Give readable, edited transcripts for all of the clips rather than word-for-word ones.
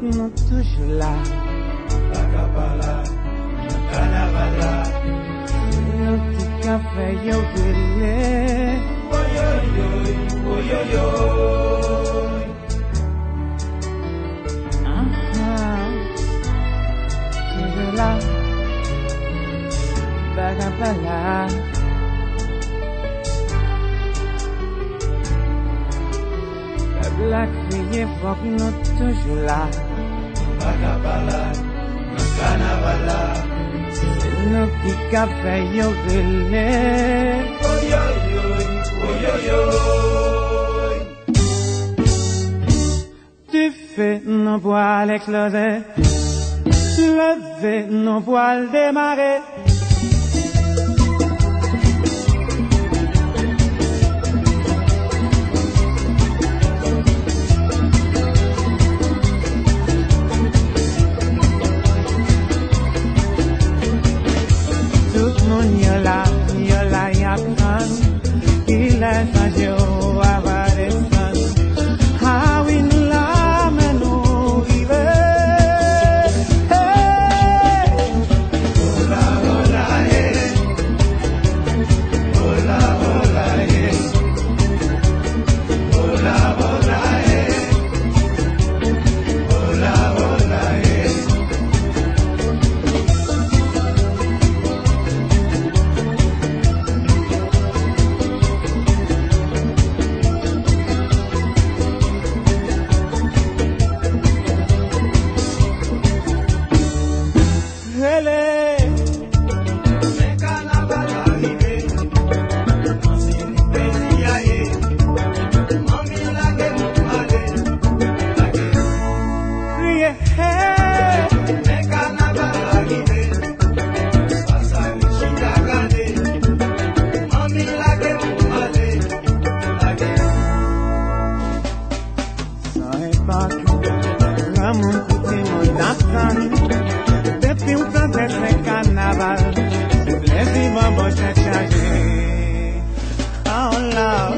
nous toujours là. Bakapala, Kanabala, Le petit café yo brûlé. Oyoyoy, oyoyoy. Toujours là. Bakapala. La criée faut que nous toujours là. Bakapala, Kanabala, Nous petit café yo brûlé. Oyoyoy, oyoyoy. Tu fais nos voiles exploser. Lever nos voiles démarrer. Tout le monde y a là, y a plein. Il est changé au avoir des sons. Ah oui, nous l'âme nous rive. Hola, hola, eh. Hola, hola, eh. Hola, hola, eh. Hola, hola, eh. Hele, Le carnaval arrivé, danser les plaisirs aillés. Mami la gueule, la gueule. criez, hey. Le carnaval arrivé, face à l'échine à garder. Mami la gueule, la gueule. Sans époque, l'amour coûté mon attend. Depuis un temps d'être un carnaval, le plaisir m'a beau changer. Oh là.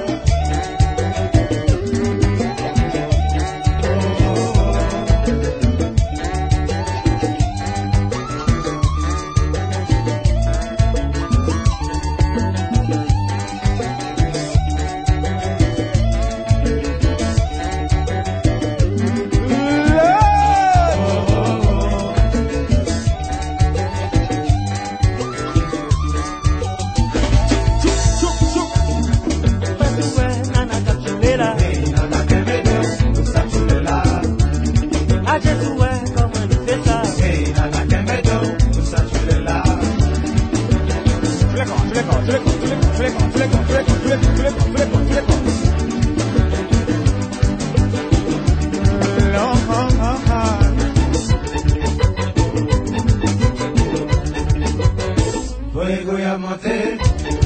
Fuego y a monter,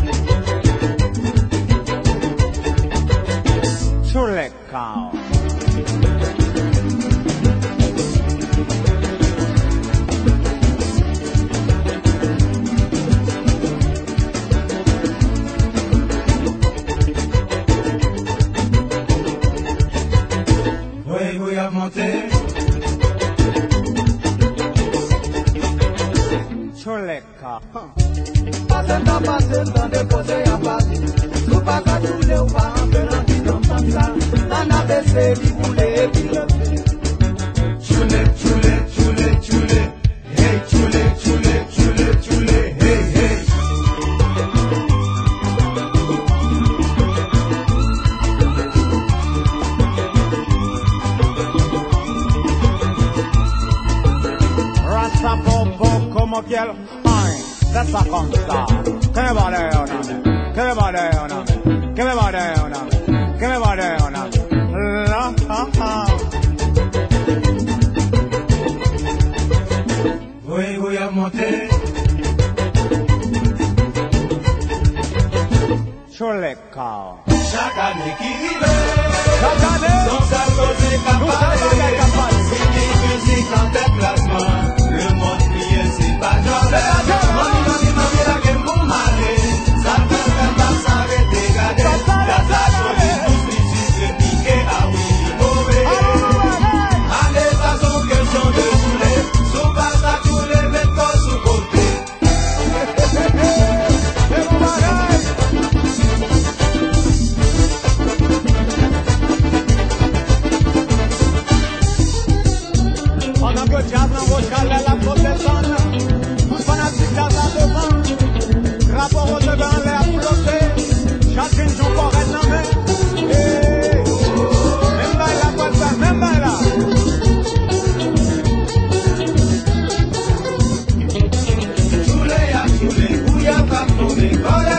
Sur les camps. fuego y a monter, Sur les camps. Passez dans des posés à passer. Sous pas qu'à tous les pas en venant qui tombe comme ça. N'en a baissé, qui voulait, qui le fait. chule, chule, chule, chule, hey, chule, chule, chule, chule, hey, hey. Rasta popo como fiel. Ay, c'est ça comme ça. Que me vale una, que me vale una, que me vale una, que me vale una. La ha ha. Fuego y a monter, Sur les camps. chaque année qui rive, Chaque année, dans sa cause est nous sommes capable. capables. Fini musique en déplacement, le monde mieux c'est pas jamais. Mami, mami, mami, la gueule pour m'aller, ça ne peut pas s'arrêter, regardez. La police, tous les piqué, ah oui, mauvais. Allez, ça sonne que mi corazón.